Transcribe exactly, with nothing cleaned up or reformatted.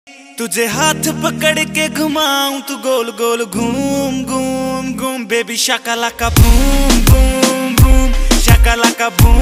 तुझे हाथ पकड़ के घुमाऊं तू गोल गोल घूम घूम घूम बेबी शाकालाका बूम बूम बूम शाकालाका बूम